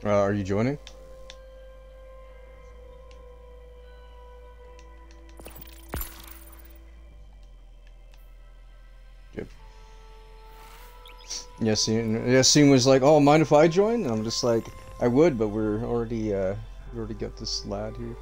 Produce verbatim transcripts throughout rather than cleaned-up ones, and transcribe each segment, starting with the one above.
Uh, are you joining? Yep. Yassine, Yassine was like, "Oh, mind if I join?" And I'm just like, "I would, but we're already, uh, we already got this lad here."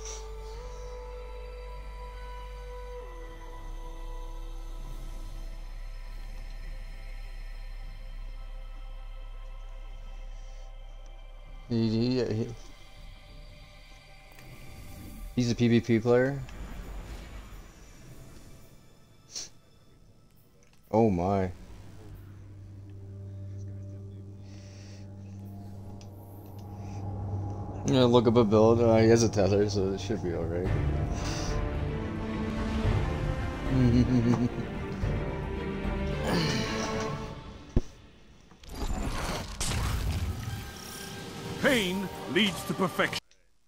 He, he, he, he's a PvP player. Oh my. I'm gonna look up a build. Uh, he has a tether, so it should be alright. Pain leads to perfection.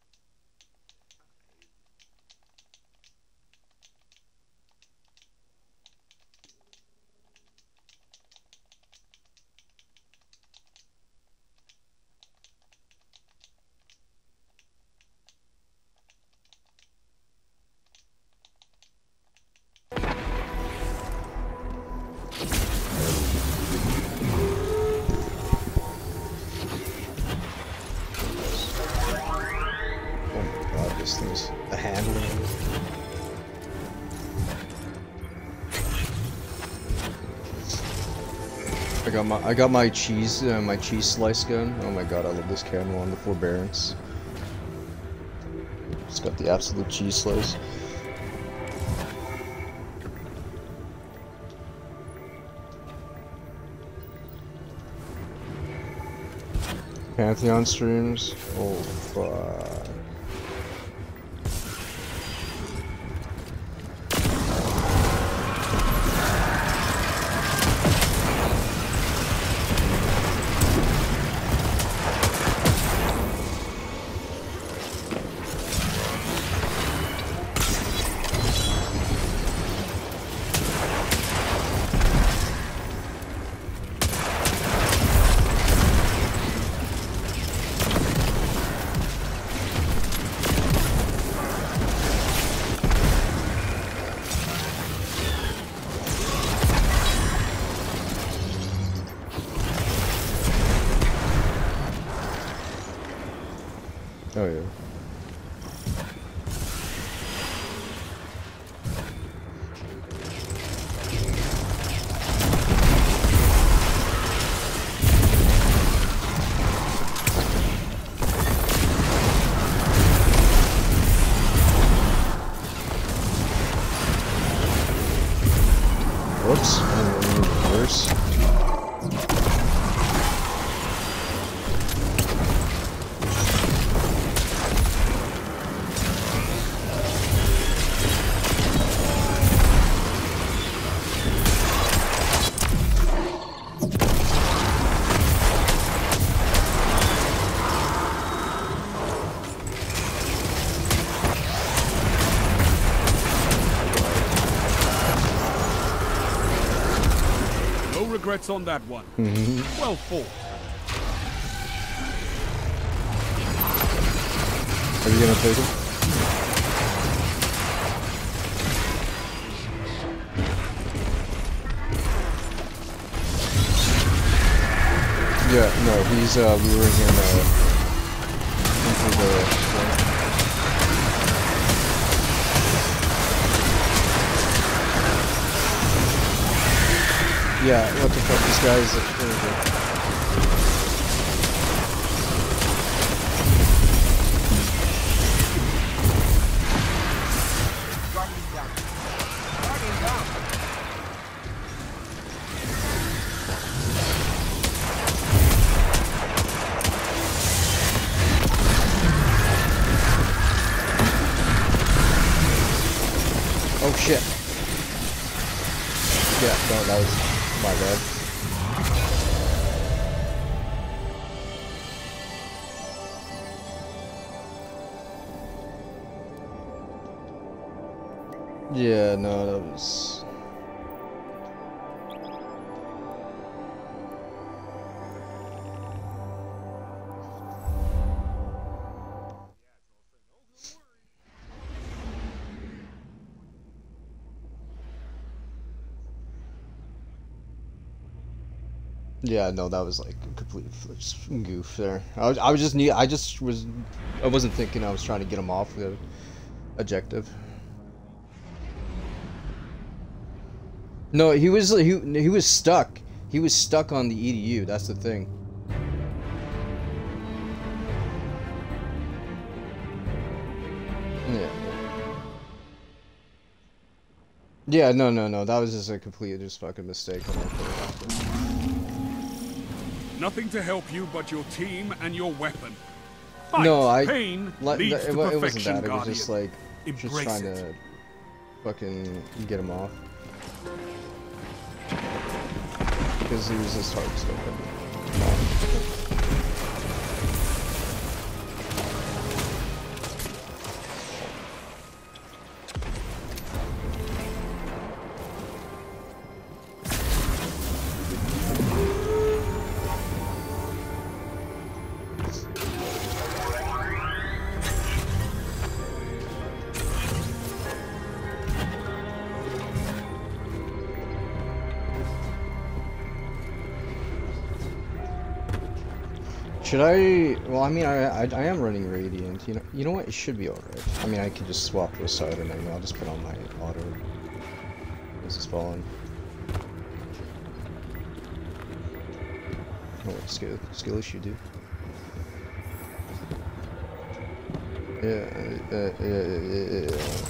The handling. I got my I got my cheese uh, my cheese slice gun. Oh my god, I love this camo on the forbearance. It's got the absolute cheese slice. Pantheon streams. Oh fuck. Oh yeah. Whoops, I didn't mean to reverse. Regrets on that one. Mm-hmm. Well fought. Are you gonna take him? Yeah, no, he's uh, luring him uh, into the... Yeah, what the fuck, this guy is a really Oh shit. Yeah, no, that was my bad. Yeah, no, that was... Yeah, no, that was like a complete goof there. I was, I was just need, I just was, I wasn't thinking I was trying to get him off the objective. No, he was he he was stuck. He was stuck on the E D U. That's the thing. Yeah. Yeah, no, no, no. That was just a complete, just fucking mistake on my part. Nothing to help you but your team and your weapon. Fight. No, I. Pain Like, leads it, to perfection, it wasn't that. It was Guardian. just like Embrace just trying it. to fucking get him off because he was just hard to stop. Should I? Well, I mean, I, I I am running Radiant. You know, you know what? It should be alright. I mean, I could just swap to a side, and then I'll just put on my auto. This is falling. Oh, what skill skill issue, dude? Yeah, uh, uh, uh, uh, uh.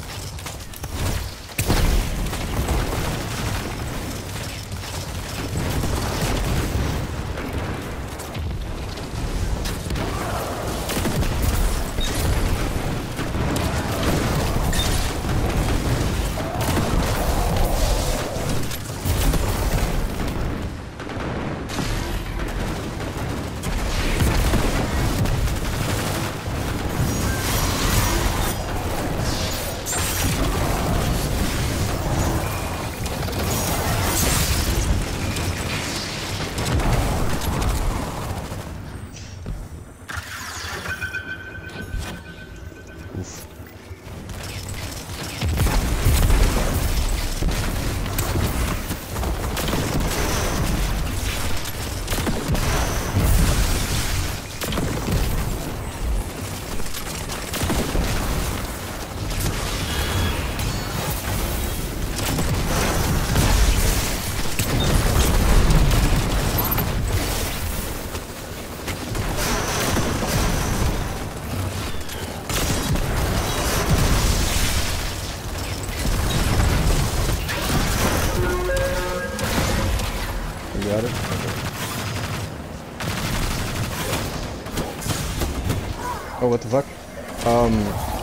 Oh, what the fuck? Um.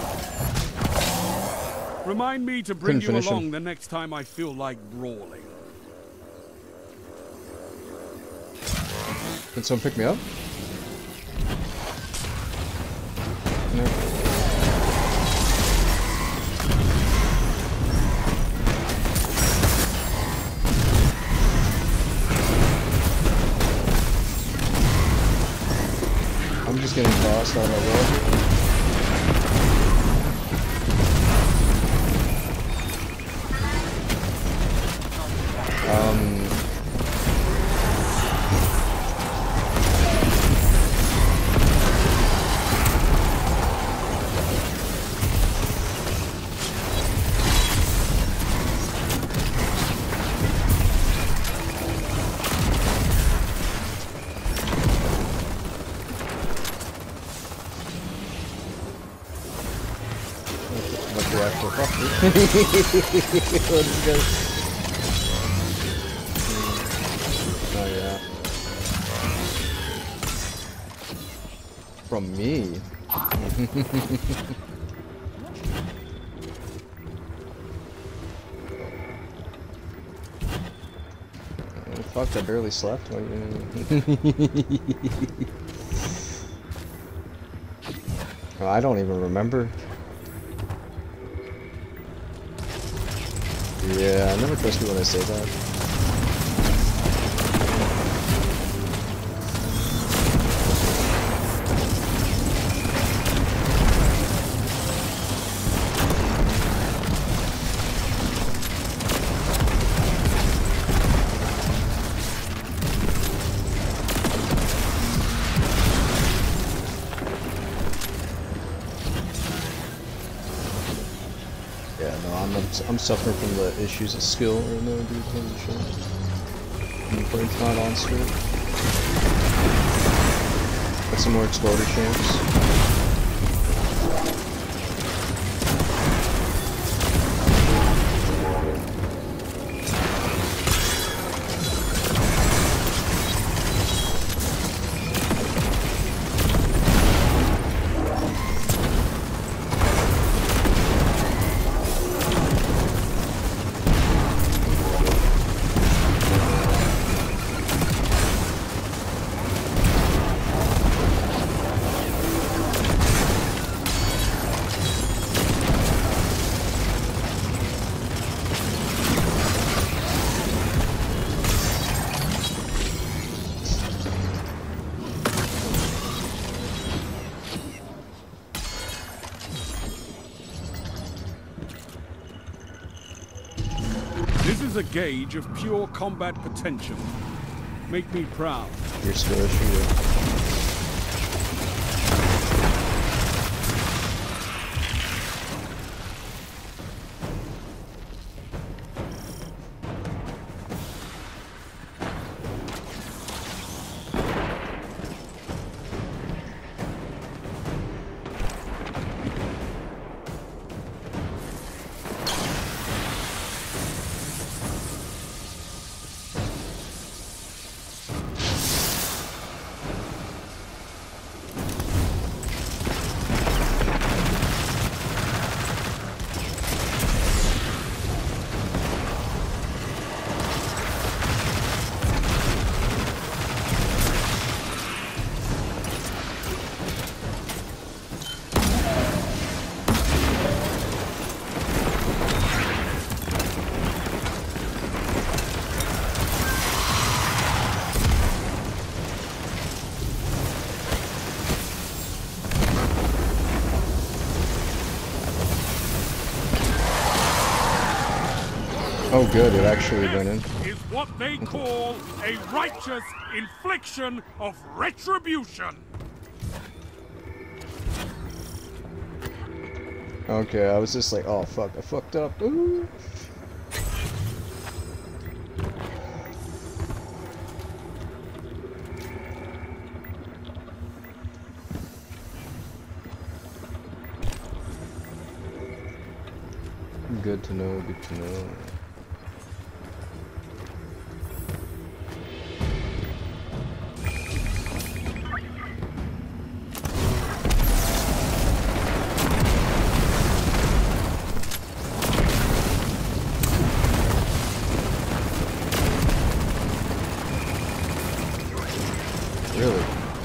Remind me to bring you finish along him. the next time I feel like brawling. Can someone pick me up? No. I'm just getting tossed out of my road. Um. What the actual fuck? Let's go. Oh yeah. From me. Oh, fuck, I barely slept. Oh, I don't even remember. Yeah, I never trust you when I say that. Yeah, no, I'm I'm suffering from the issues of skill right now, dude. Holy shit. I'm playing not on stream. Got some more exploder champs. This is a gauge of pure combat potential. Make me proud. You're still a shooter. Oh good, it actually went in. Is what they call a righteous infliction of retribution. Okay, I was just like, oh fuck, I fucked up. Ooh. Good to know, good to know. Really?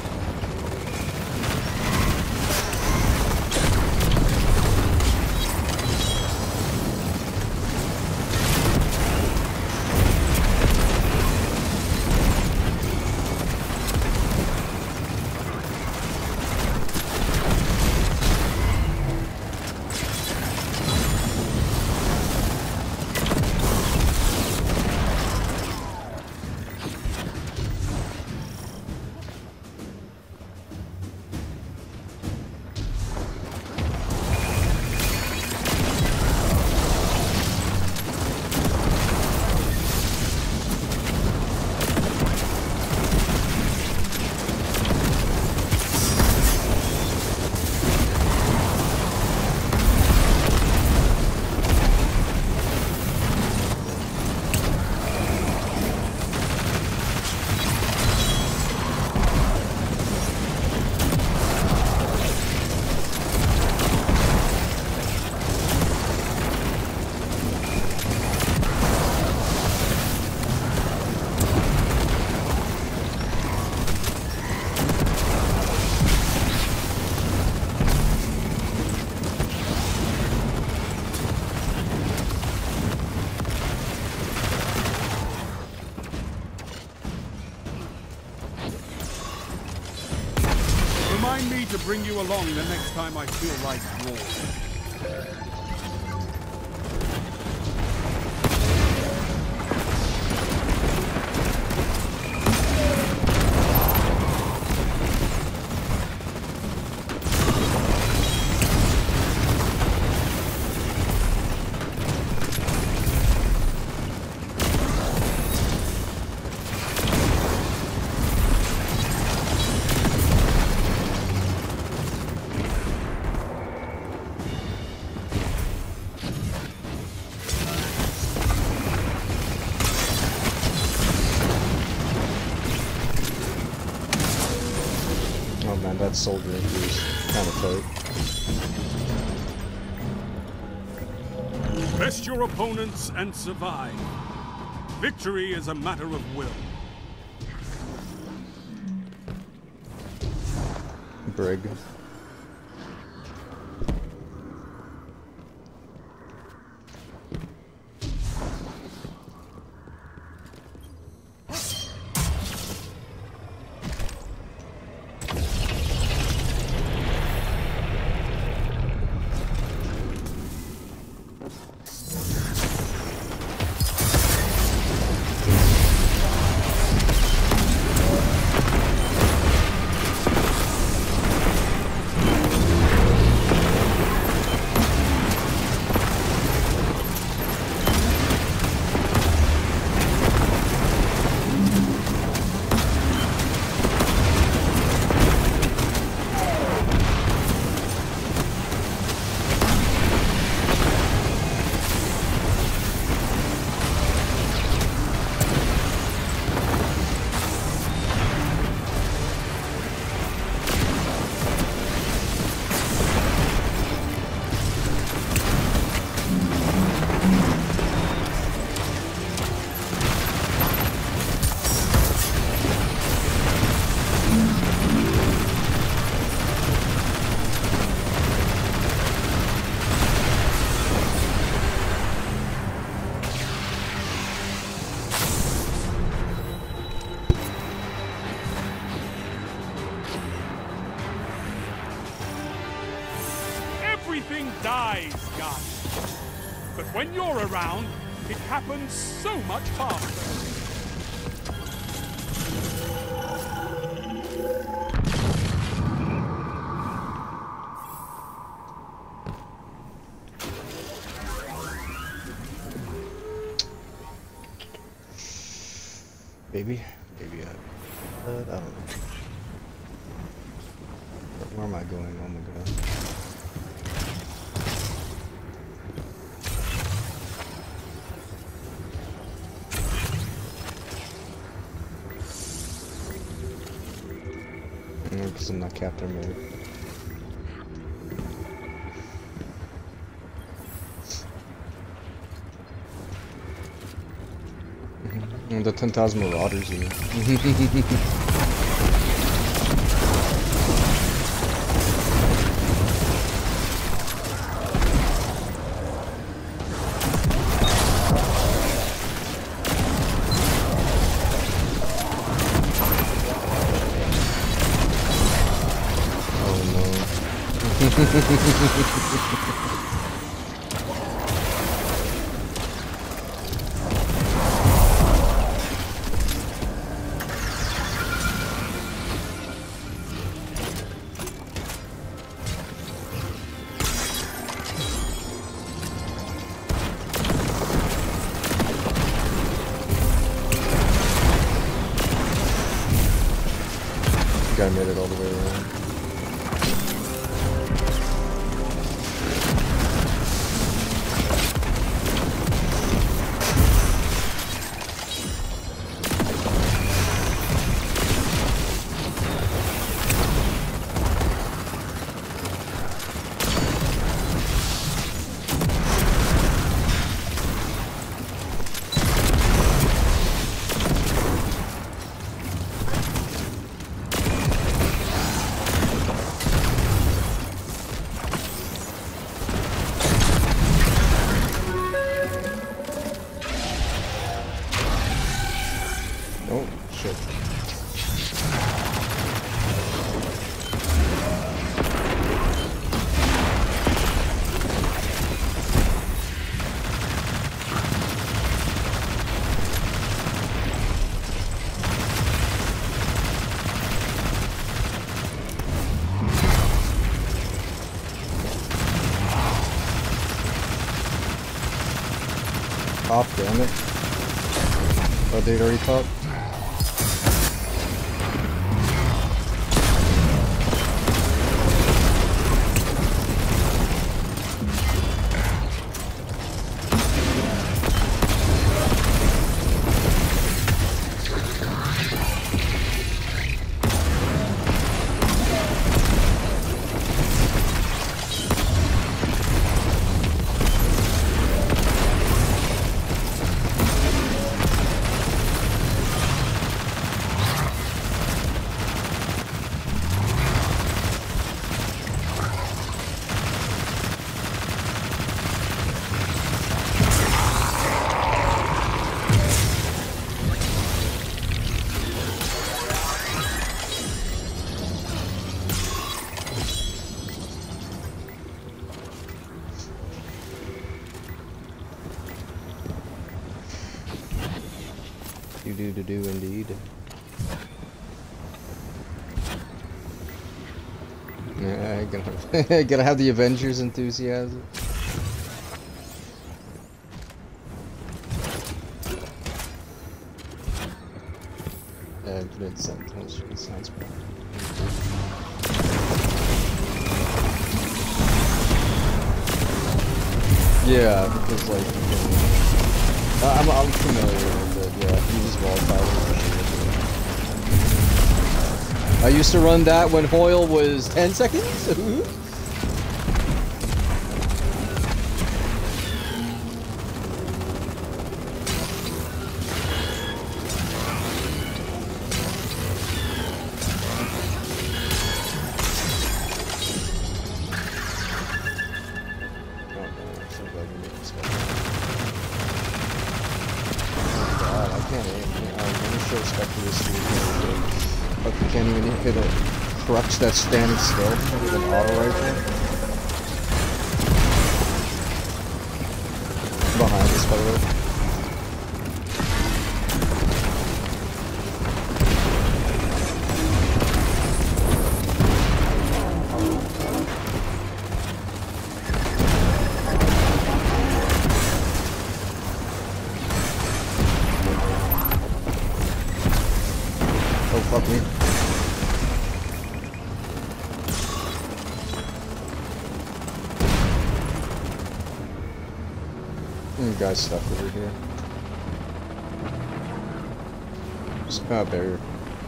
Remind me to bring you along the next time I feel like war. soldier is kind of tight. Best your opponents and survive. Victory is a matter of will. Brig. Everything dies, guys. But when you're around, it happens so much faster. Baby? Baby, I, uh, I don't know. Where, where am I going? Oh my god. Because I'm not captain mode. Mm-hmm. The ten thousand Marauders, you know. Guy made it all the way around. Oh, shit. Pop, damn it. Oh, they'd already popped? Do do do do indeed. Yeah, I gotta, gotta have the Avengers enthusiasm. Yeah, Infinite Sentinels sounds bad. Yeah, because like, I'm, I'm familiar with it, yeah, you just volatile. I used to run that when Hoyle was ten seconds. Crux that's standing still with an auto rifle behind us, by the way. Oh fuck me. Guy's stuck over here. Just a uh, barrier.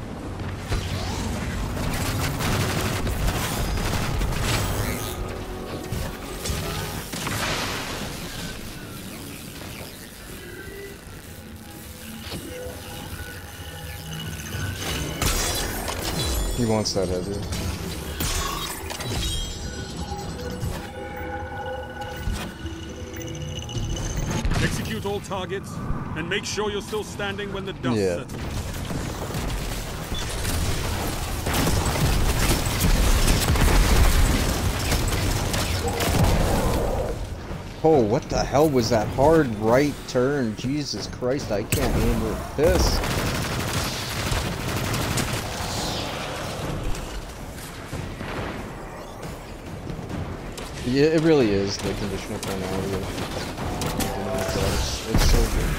He wants that heavy. All targets and make sure you're still standing when the dust yeah. settles. Oh, what the hell was that hard right turn? Jesus Christ, I can't aim with this. Yeah, it really is the conditional carnality of it's so good.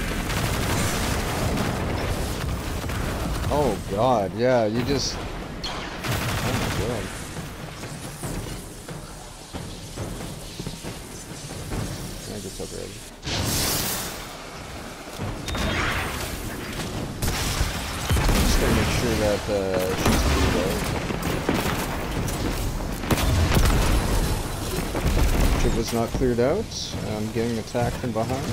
Oh god, yeah, you just... Oh my god. I just up ready. Just gotta make sure that uh, she's pretty low. It was not cleared out. I'm getting attacked from behind.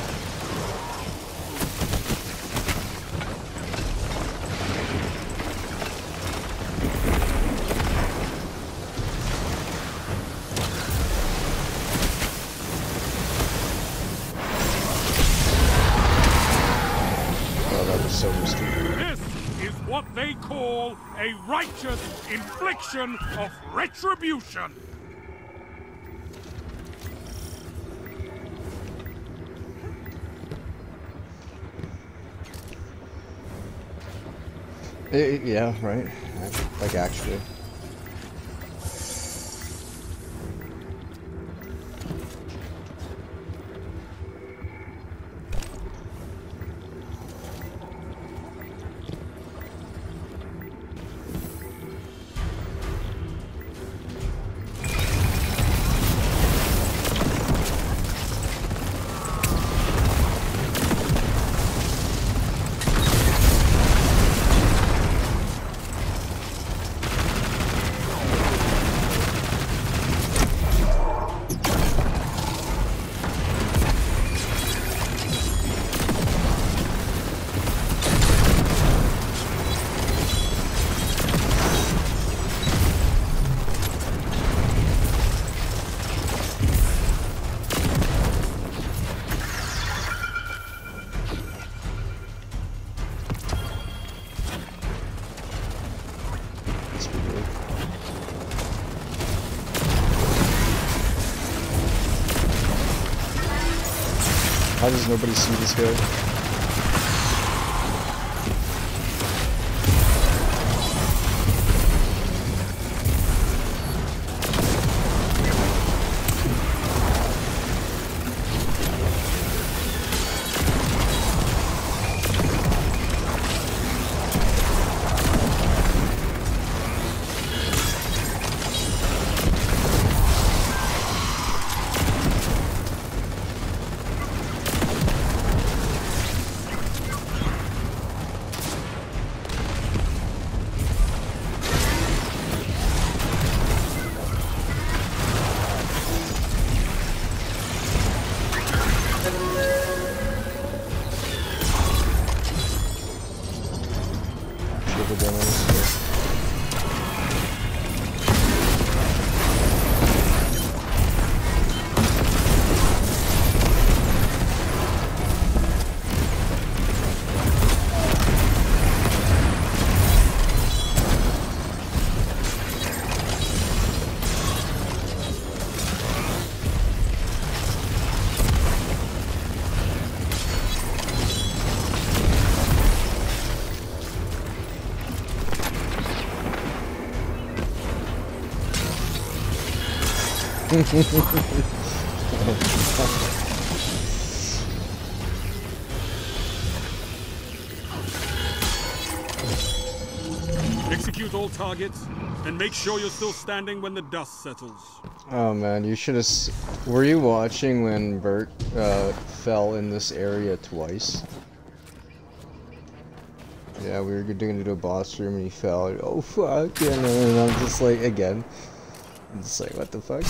What they call a righteous infliction of retribution. It, yeah, right. Like actually. How does nobody see this guy? Execute all targets, and make sure you're still standing when the dust settles. Oh man, you should have. S were you watching when Bert uh, fell in this area twice? Yeah, we were doing do a boss room and he fell. Oh fuck! Yeah, and I'm just like again. I'm just like, what the fuck?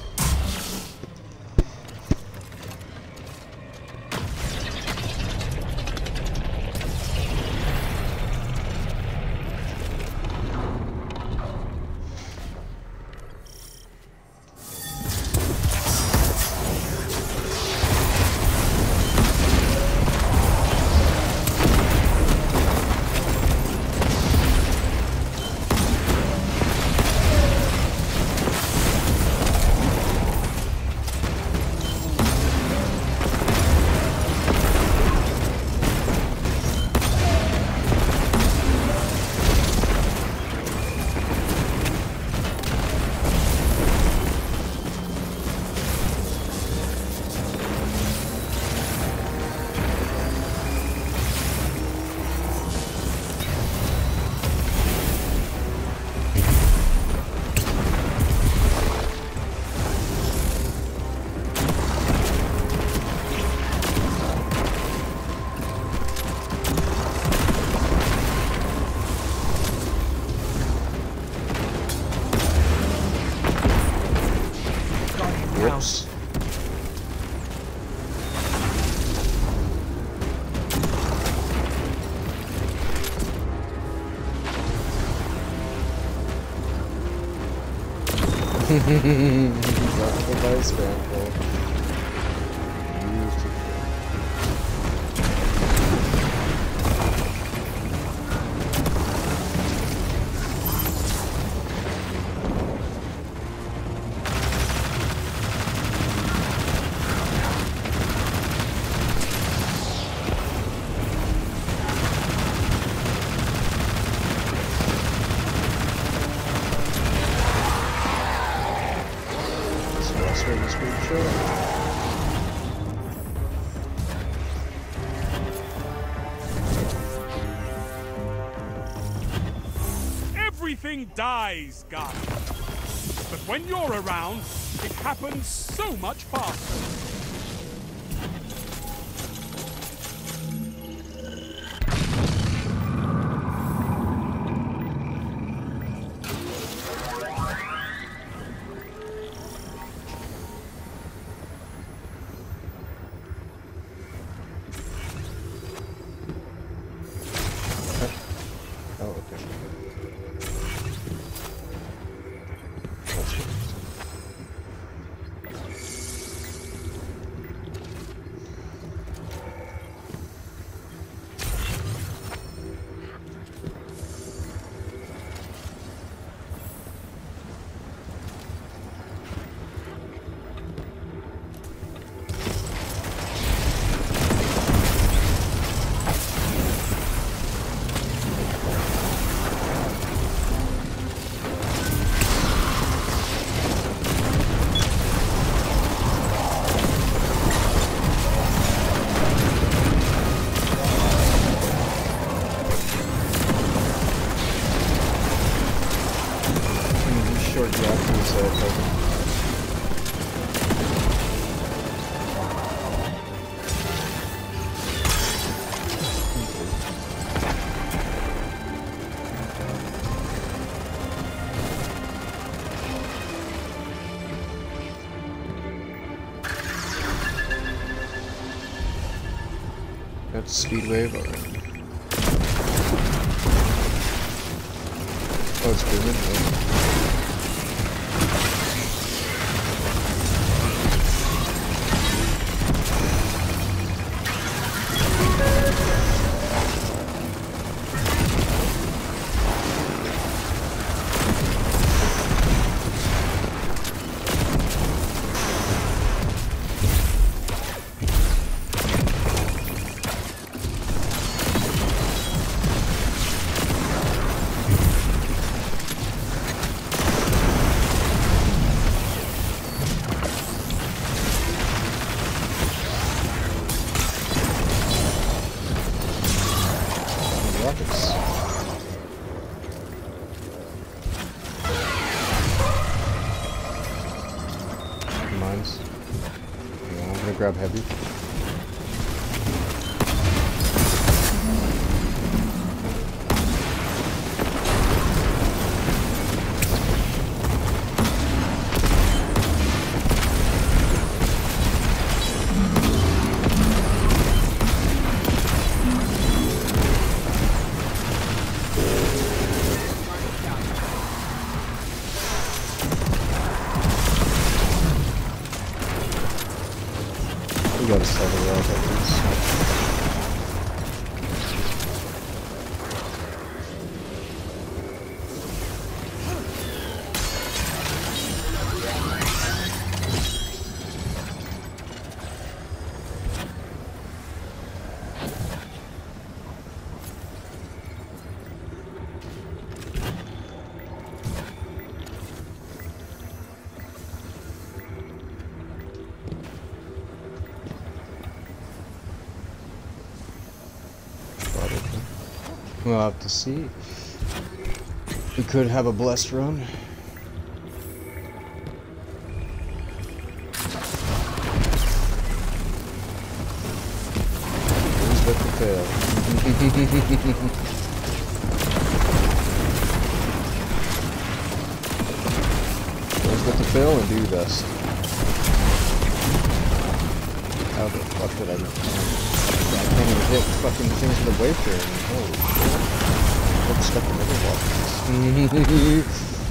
Whoops. Nice man. Everything dies, guys. But when you're around, it happens so much faster. That's speed wave already. Oh, it's booming. Oh. rockets. Mines. Yeah, I'm gonna grab heavy. Gotta sell the rock at least. We'll have to see. We could have a blessed run. Who's with the fail? Who's with the fail and do best? How the fuck did I know? I can't even hit fucking things with the wafer. Holy shit. I'm stuck in the walls.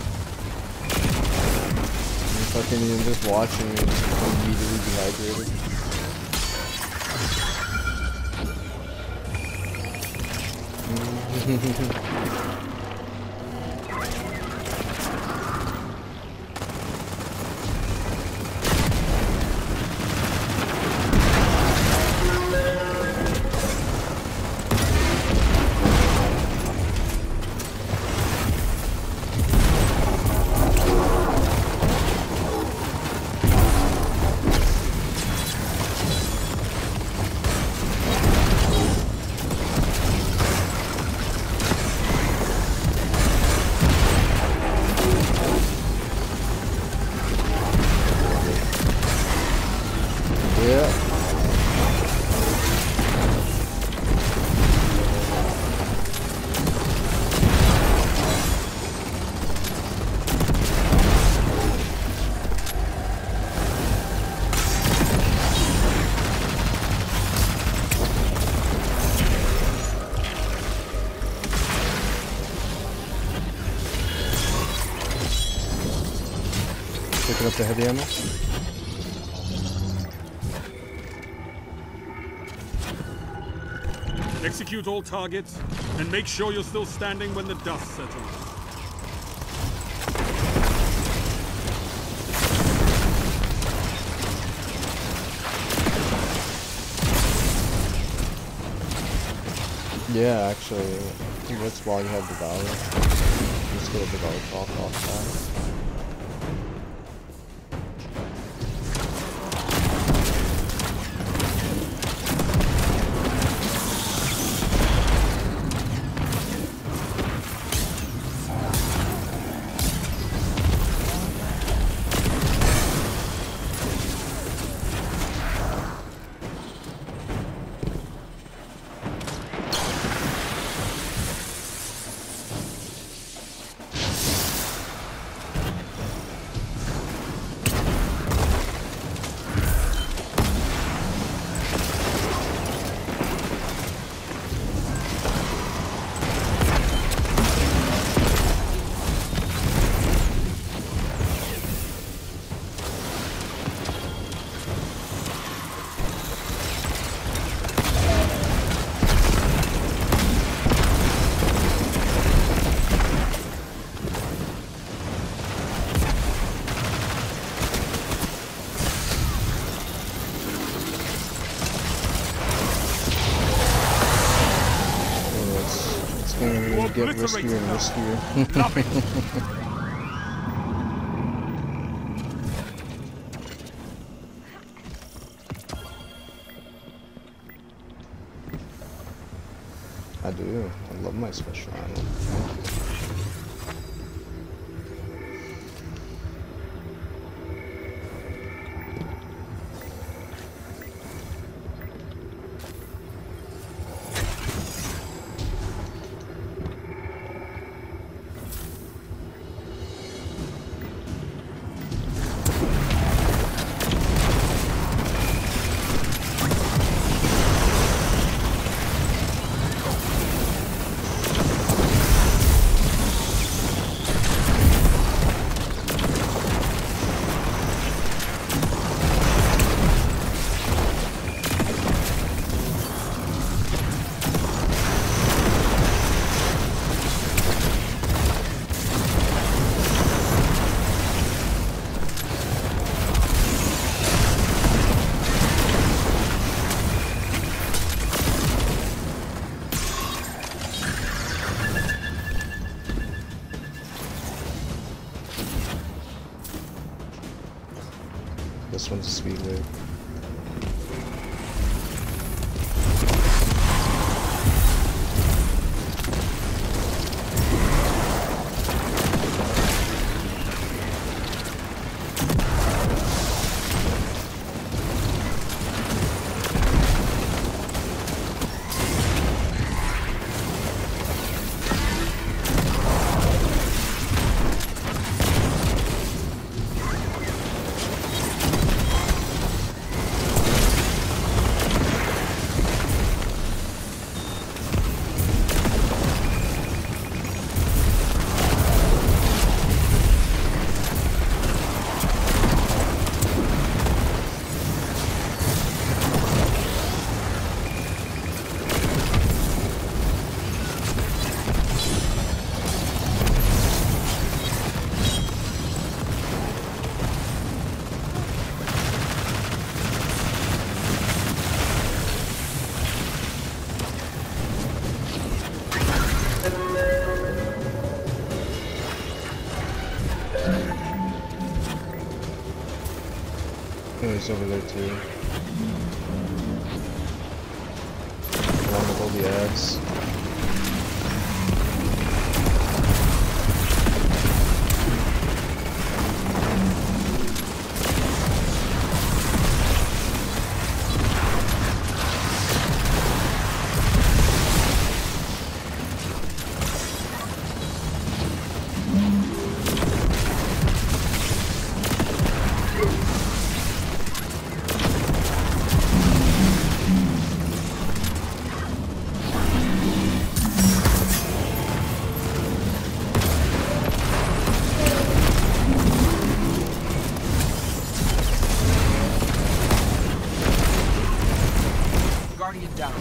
I'm fucking even just watching and just immediately dehydrated. Picking up the heavy ammo. Execute all targets, and make sure you're still standing when the dust settles. Yeah, actually, I think that's why you have the value. Just get a big off off off that. Get riskier and riskier. Love it. I do. I love my special ammo. Thank you. This one's a sweet loot. Oh, he's over there too. Along with all the ads. Down.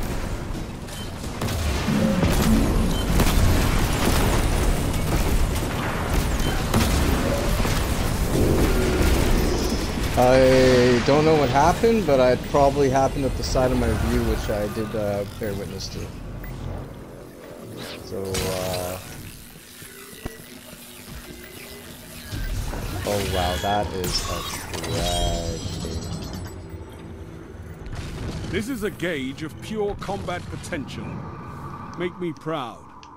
I don't know what happened, but it probably happened at the side of my view, which I did uh, bear witness to. So, uh... oh wow, that is a tragedy. This is a gauge of pure combat potential. Make me proud.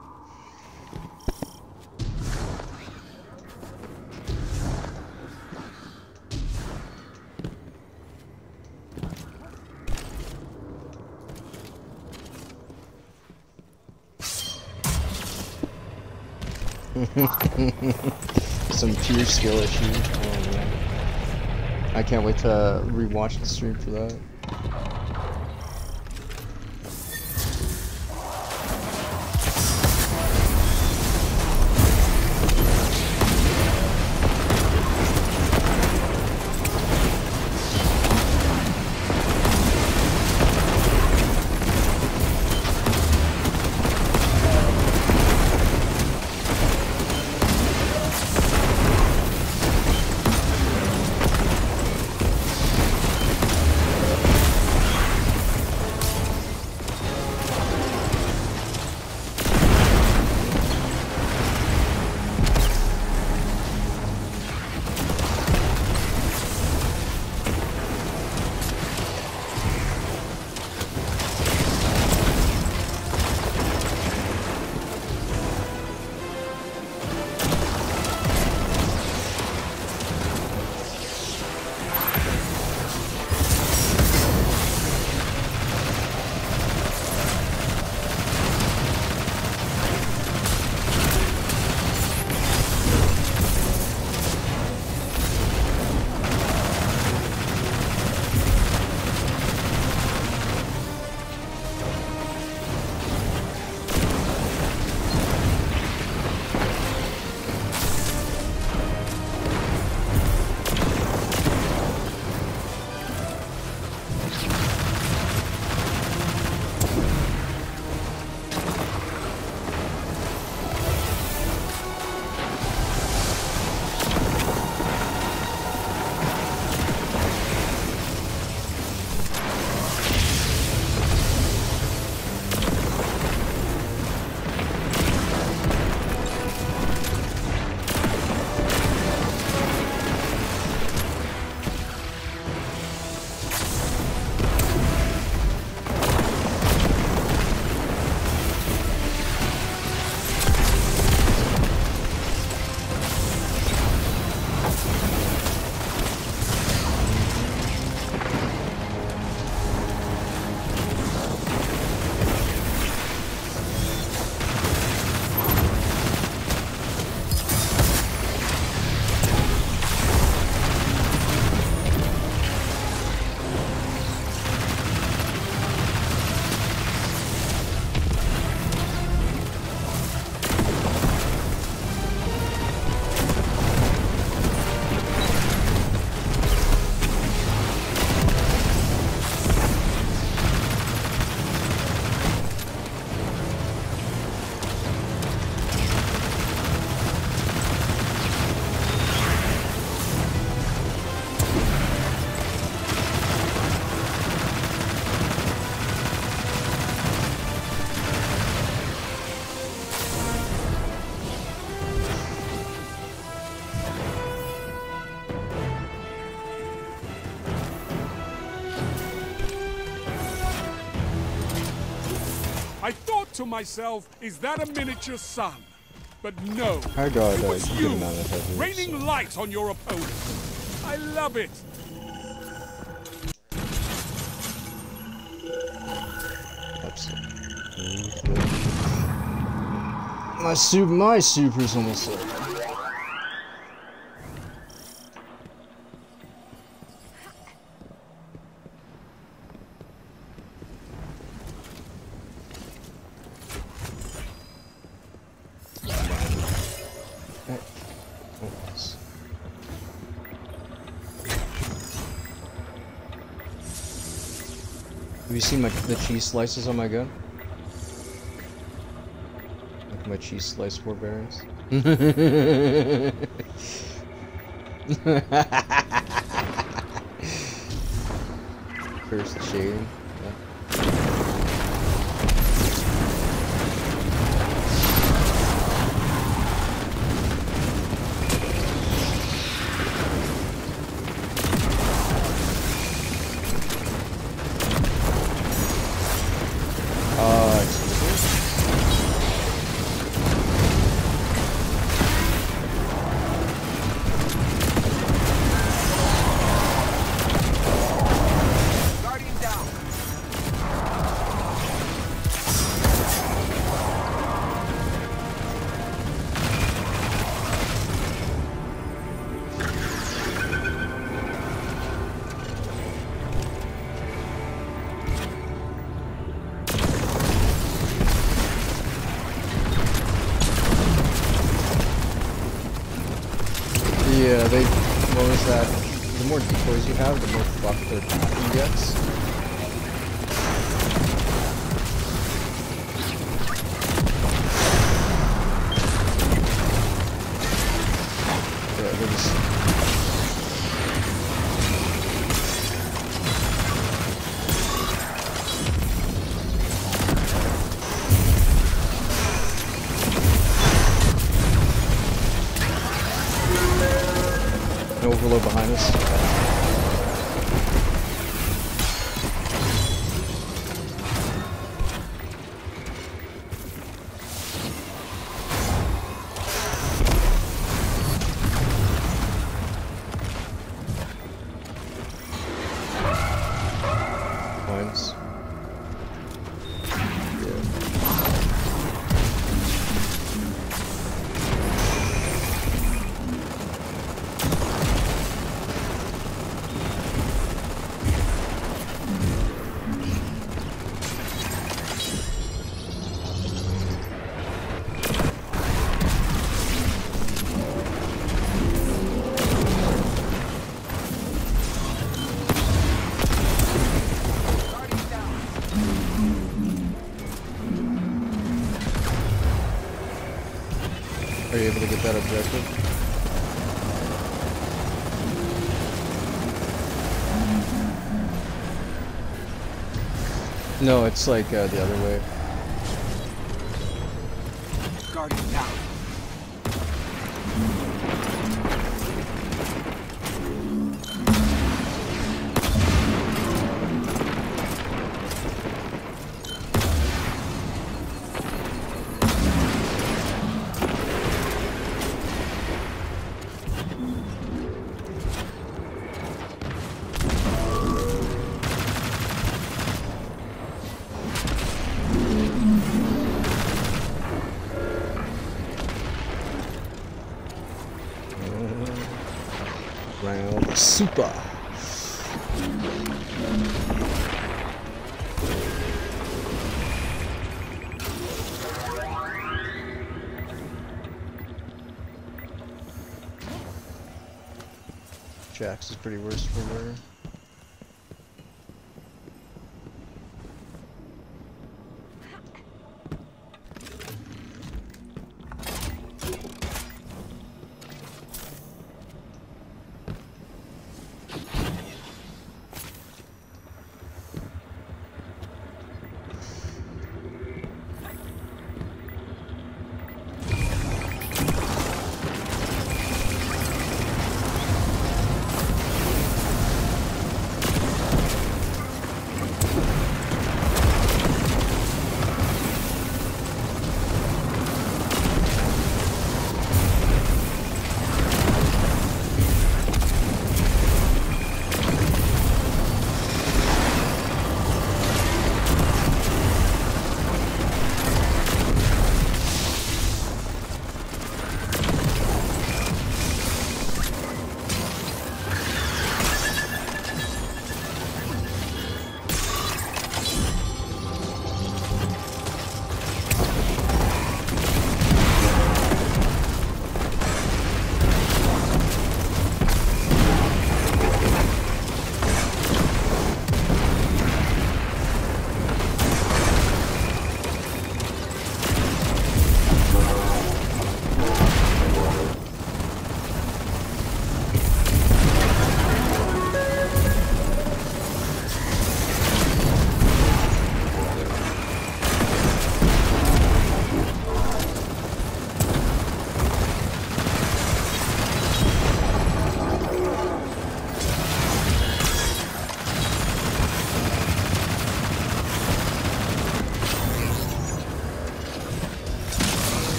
Some pure skill issue. Oh man. I can't wait to rewatch the stream for that. to myself, is that a miniature sun? But no, I got it a was good you, amount of heavy, raining so. light on your opponent. I love it. Absolutely. My super, my super's almost there. Have you seen my the cheese slices on my gun? Like my cheese slice forbearance? Curse the shading. Yeah, they, what was that? The more decoys you have, the more fucked their pattern gets. Yeah, they're just... Overload behind us. Mines. Are you able to get that objective? No, it's like uh, the other way. Guardian down. Round super. Jax is pretty worse for her.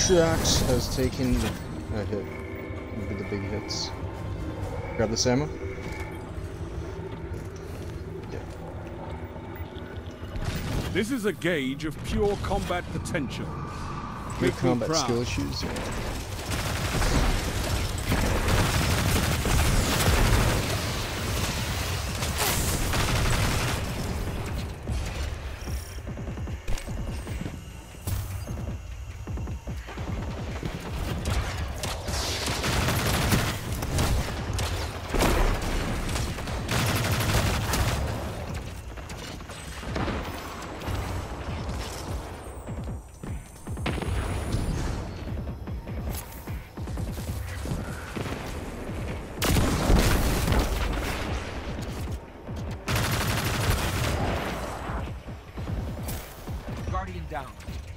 Shax has taken a hit. Look at the big hits. Grab this ammo. Yeah. This is a gauge of pure combat potential. Pure Make me combat proud. skill issues. Yeah. Guardian down.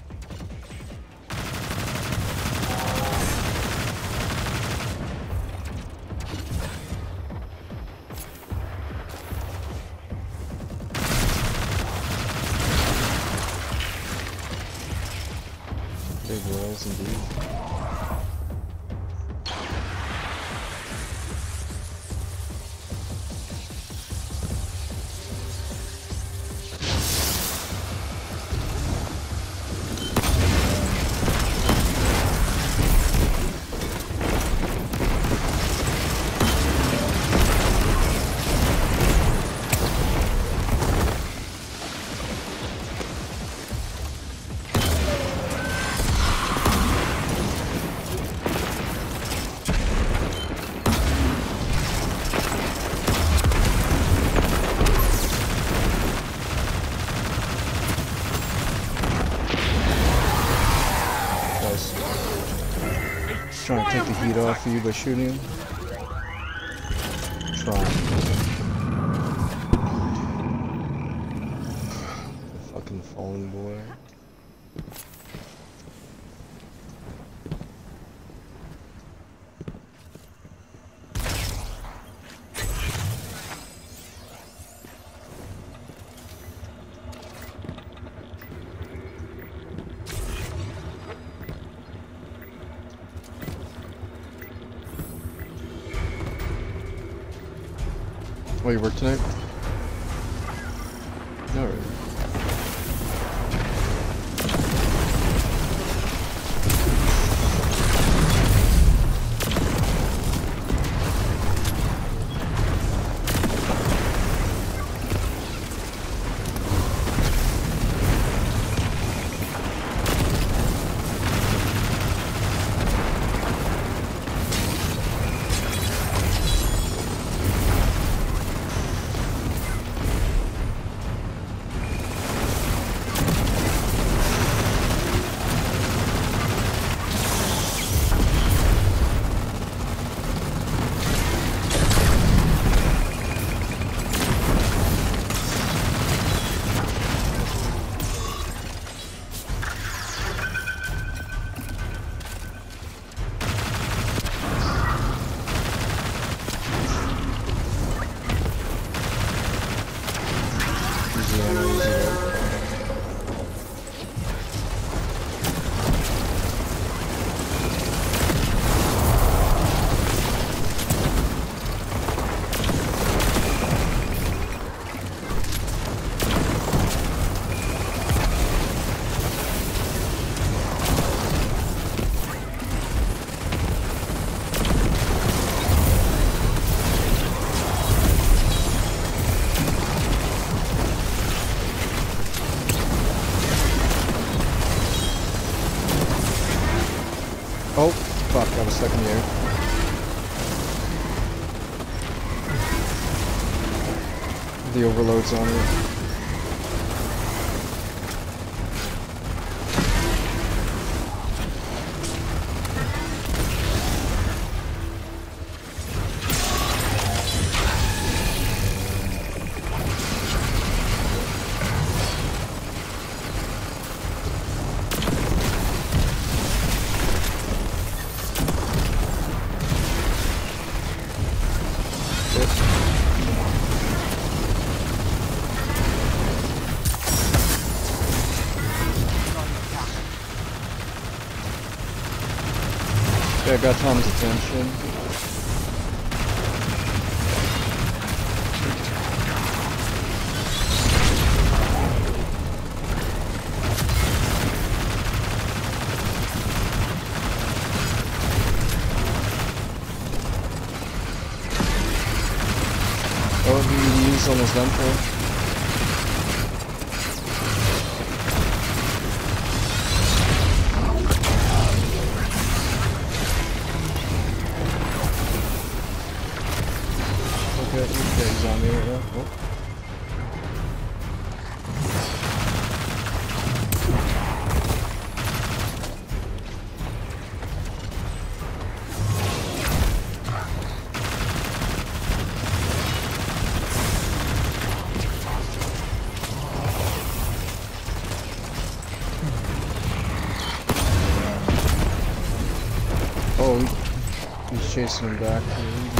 Big walls indeed. Trying to take the heat off of you by shooting him. Trying. The fucking fallen boy. Oh, you work tonight? No, really. Oh, fuck, I was stuck in the air. The overload's on it. Yeah, I got Tom's attention. Oh, he, he's almost done for. Okay, he's on me right now. Oh. Oh, he's chasing him back.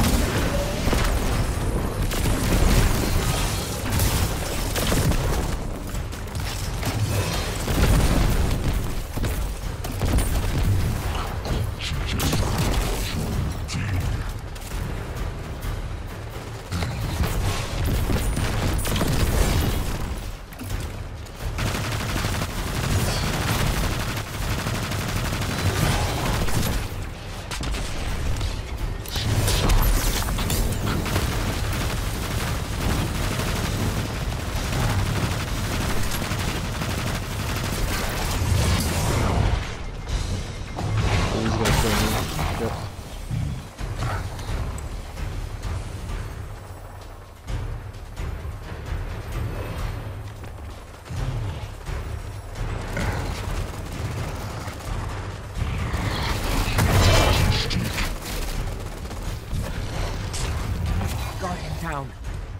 Down.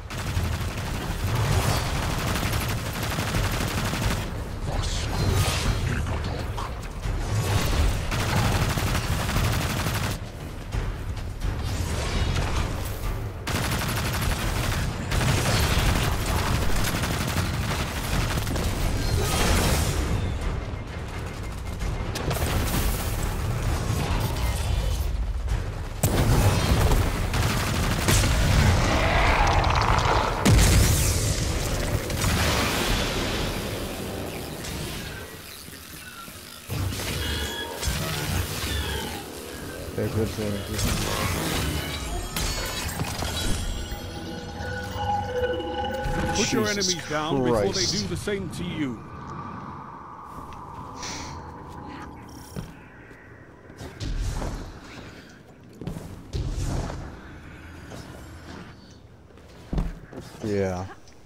Okay, good thing. Put Jesus your enemies down Christ. before they do the same to you. Yeah.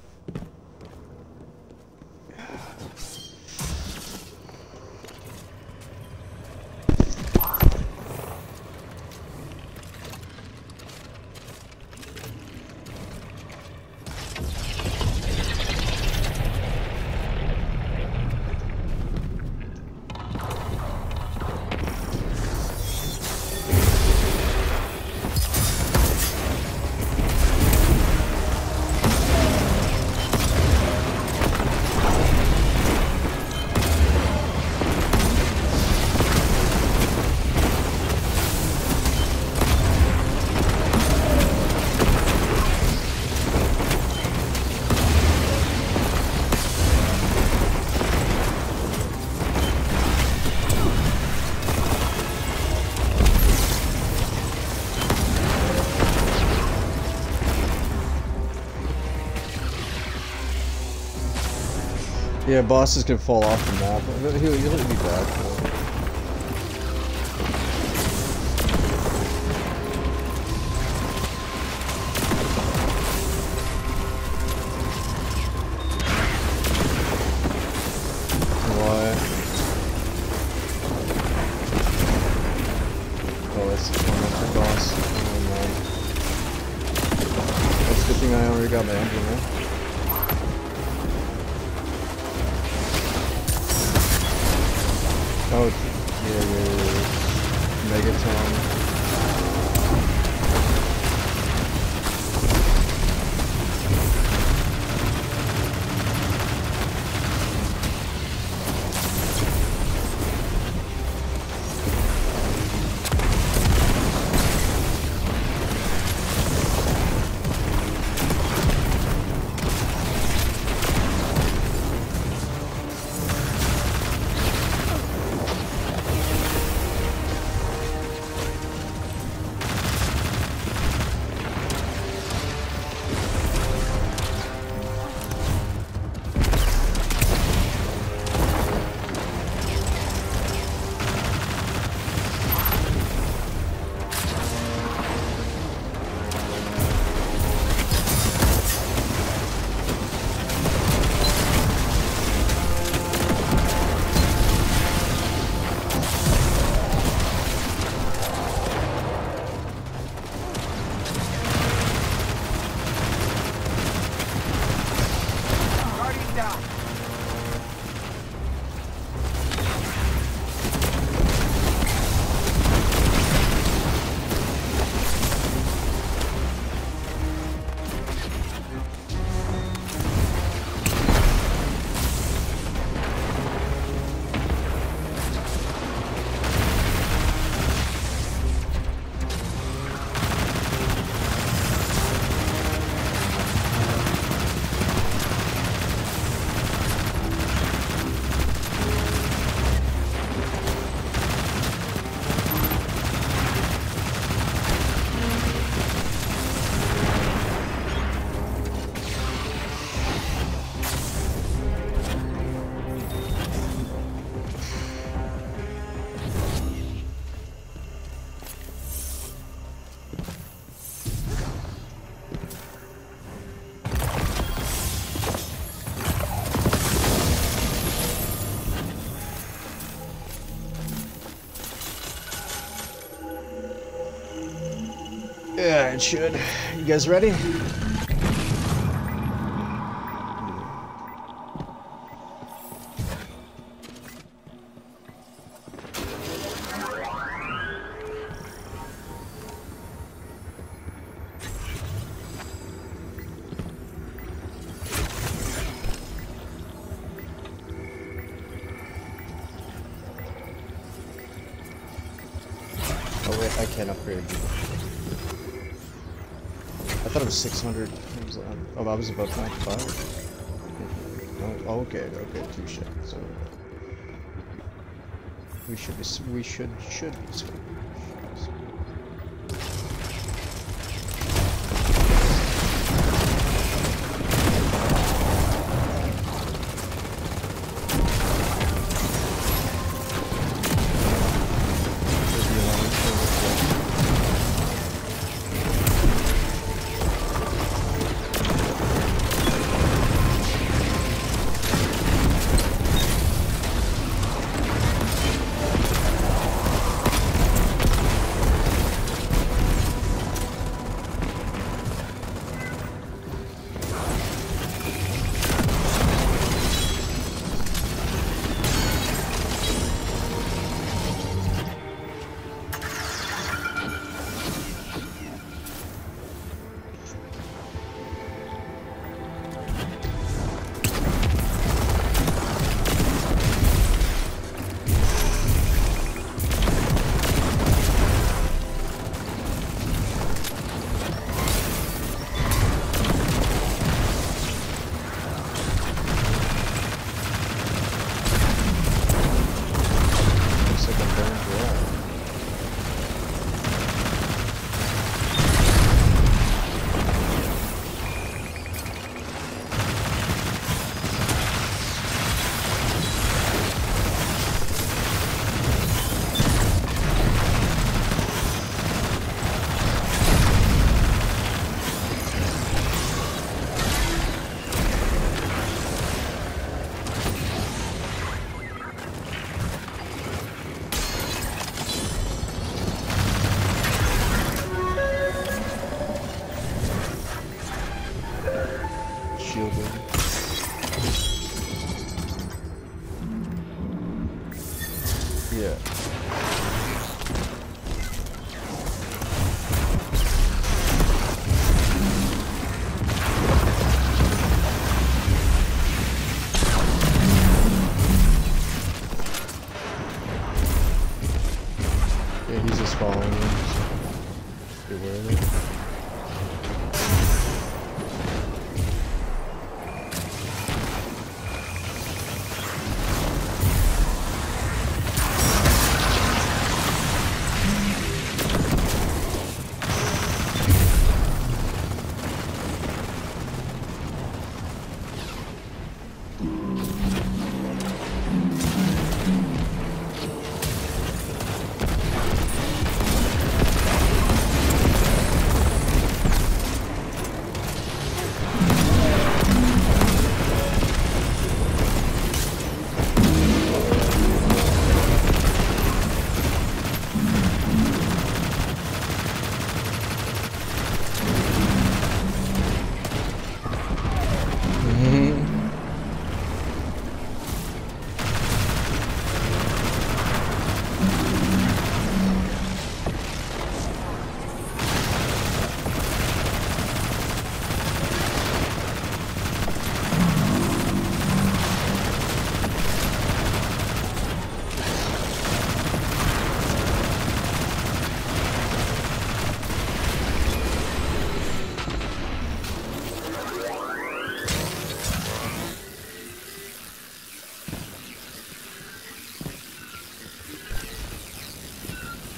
Yeah, bosses can fall off the map. He'll, he'll be back though. Why? Oh, that's the tormented boss. Oh man. That's a good thing I already got my engine there. Oh, yeah, yeah, yeah. Megaton. down. Yeah, it should. You guys ready? Oh wait, I can't upgrade. I thought it was six hundred. It was, um, oh, that was about ninety-five. Oh, okay, okay, two shit. So we should be, we should, should be sweet.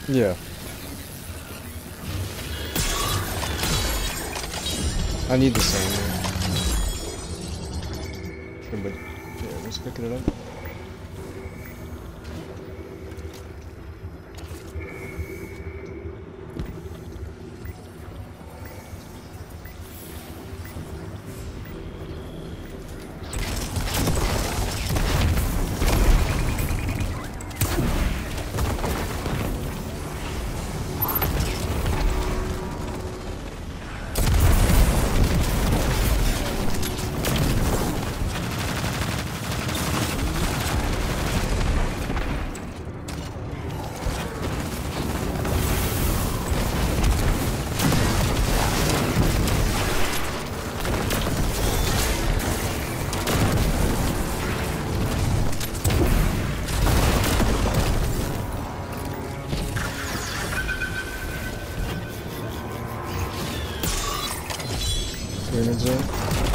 Yeah. I need the same. Okay, but yeah, I'm just picking it up. Grenades in.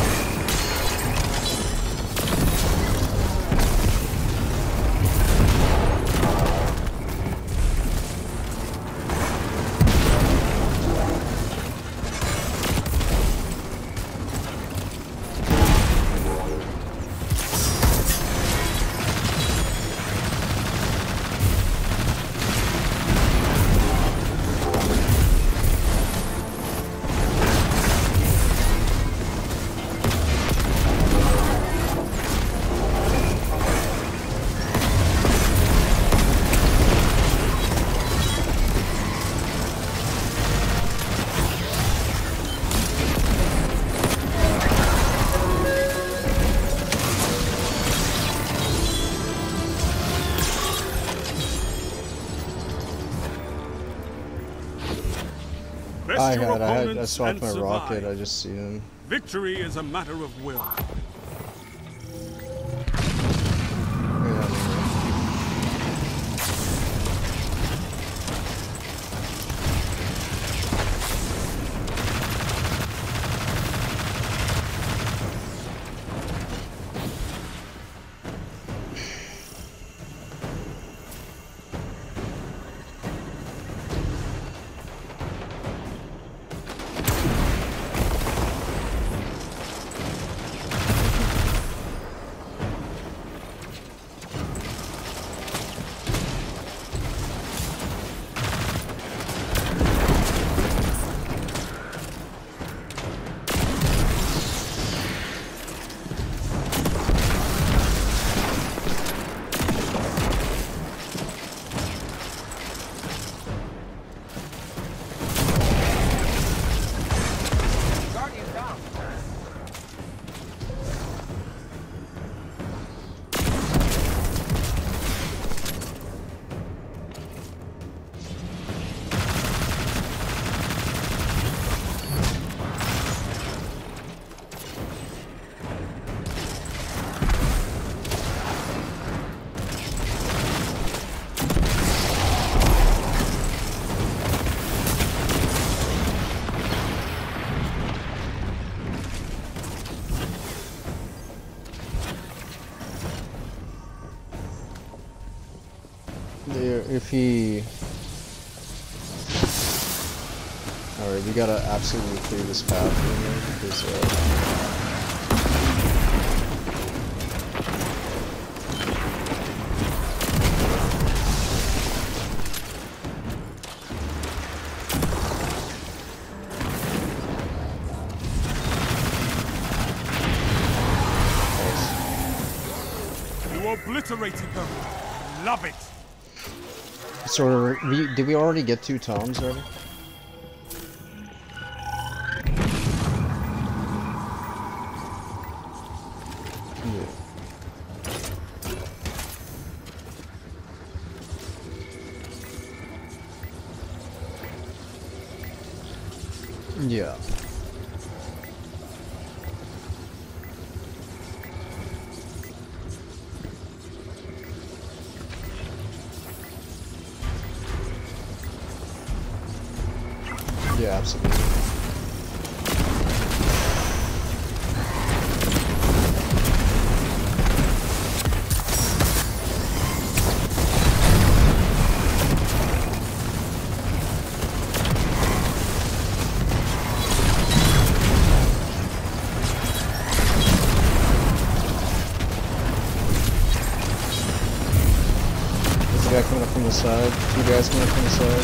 I had, I had, I swapped my rocket, I just see him. Victory is a matter of will. If he... Alright, we gotta absolutely clear this path because uh... You obliterated them. Love it. So, we, did we already get two toms already? Yeah. Yeah. Yeah, absolutely. a guy coming up from the side. Two guys coming up from the side.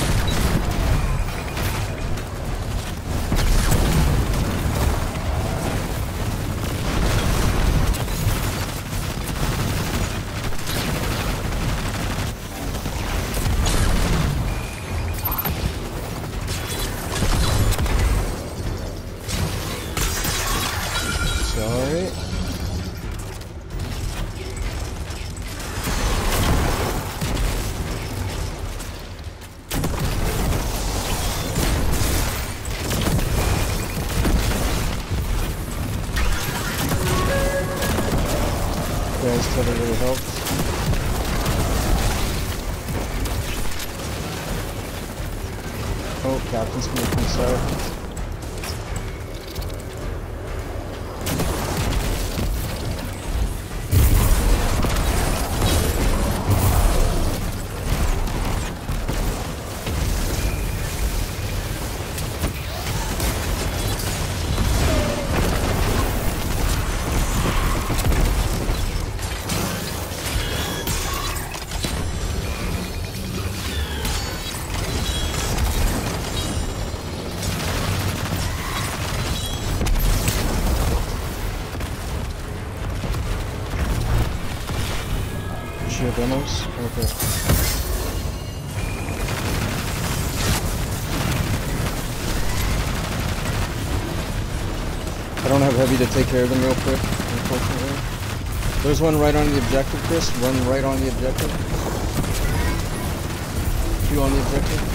Sorry. Guys, that really helped. Oh, captain's coming from the side. Demos? Okay. I don't have heavy to take care of them real quick, unfortunately. There's one right on the objective, Chris. Run right on the objective. Two on the objective.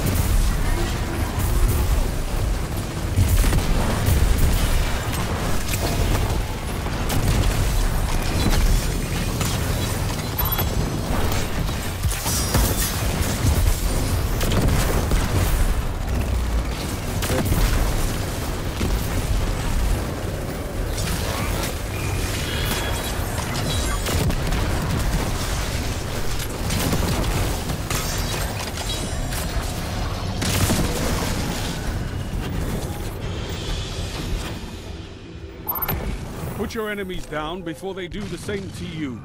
Put your enemies down before they do the same to you.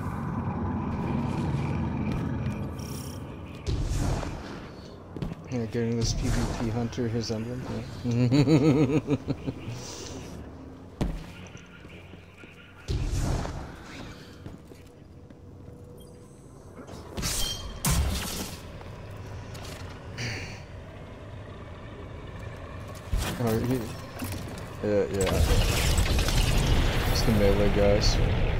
Yeah, getting this PvP hunter his emblem. Yeah. Oh, he, yeah, yeah. It's the melee guys.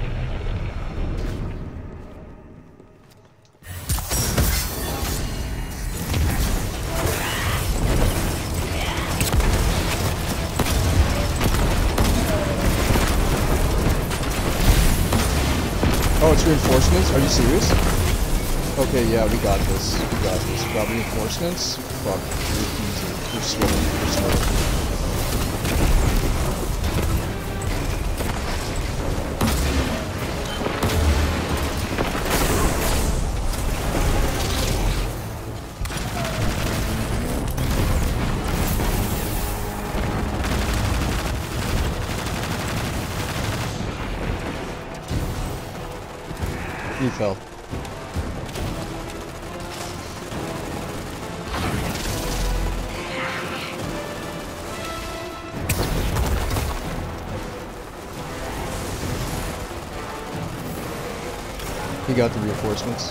Oh, it's reinforcements? Are you serious? Okay, yeah, we got this. We got this. We got reinforcements? Fuck, we're easy. We're swimming. We're swimming. He fell. He got the reinforcements.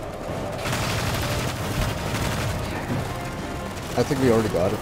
I think we already got it.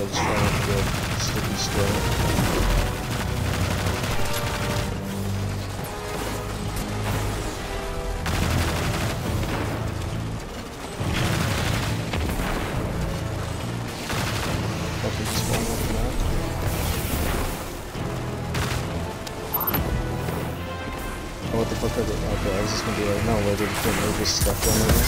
Yeah, just trying not to get sticky still. Fucking just spawn off the map. Oh, what the fuck are they? Okay, I was just gonna be like, no, wait, they're just, they're just stuck on there.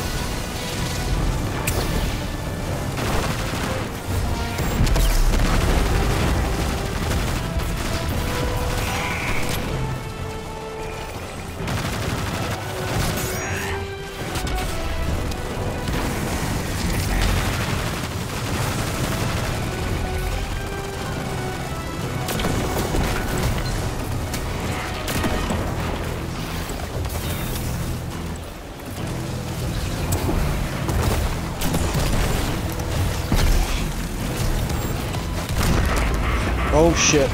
Oh shit.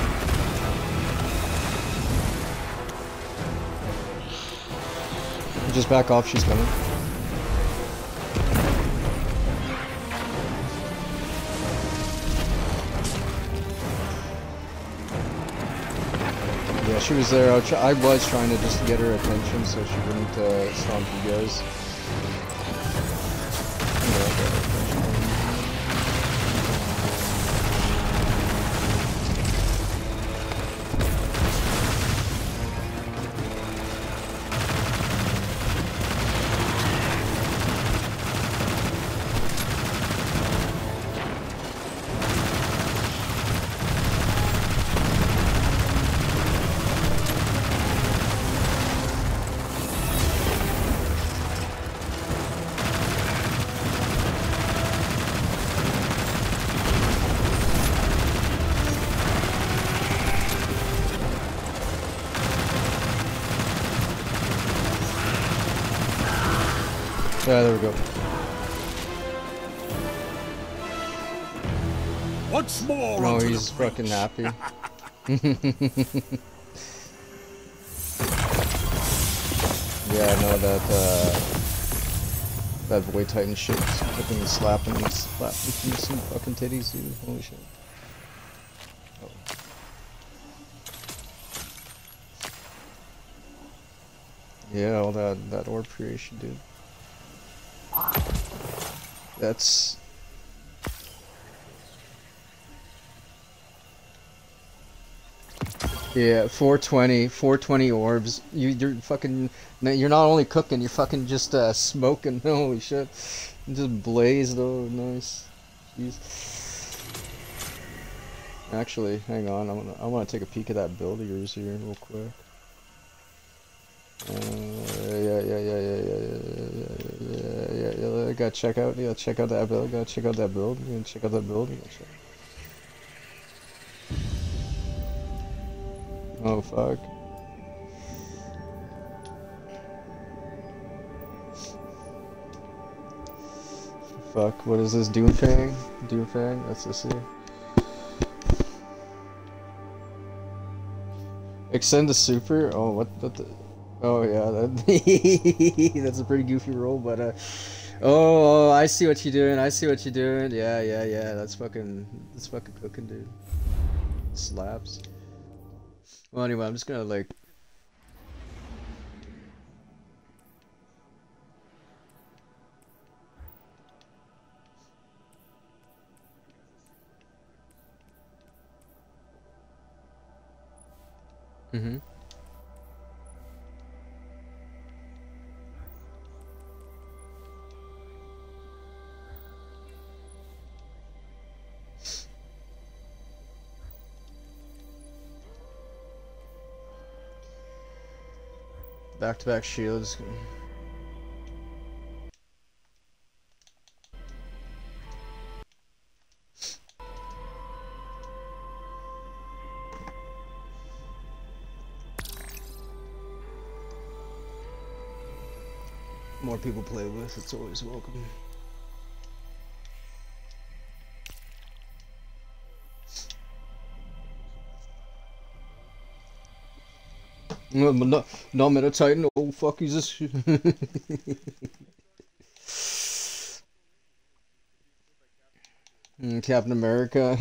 Just back off, she's coming. Yeah, she was there. I, try I was trying to just get her attention so she wouldn't uh, stomp you guys. Yeah, there we go. What's more? Oh, he's fucking happy. Yeah, no, that uh, that Weight Titan shit's fucking slapping, slapping some fucking titties, dude. Holy shit. Oh. Yeah, all that that orb creation, dude. That's yeah, four twenty, four twenty orbs. You, you're fucking. You're not only cooking, you're fucking just uh, smoking. Holy shit! Just blaze though, nice. Jeez. Actually, hang on. I want. I want to take a peek at that build of yours here, real quick. Uh, yeah, yeah, yeah, yeah, yeah, yeah, yeah, yeah, yeah, yeah. Gotta check out. Yeah, check out that build. Gotta check out that build. You gotta check out that build. You gotta check. Oh fuck. Fuck, what is this? Doomfang? Doomfang? Let's just see. Extend the super? Oh, what, what the? Oh yeah, that, that's a pretty goofy roll, but uh, oh, oh, I see what you're doing. I see what you're doing. Yeah, yeah, yeah. That's fucking, that's fucking cooking, dude. Slaps. Well, anyway, I'm just gonna like. Mm-hmm. Back-to-back shields. More people play with, it's always welcome. No, no, no, Meta Titan. Oh fuck, is this? Mm, Captain America.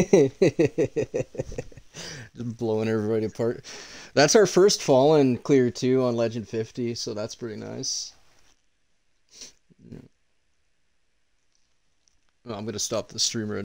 Just blowing everybody apart. That's our first Fallen clear too on Legend fifty, so that's pretty nice. Yeah. Well, I'm gonna stop the streamer.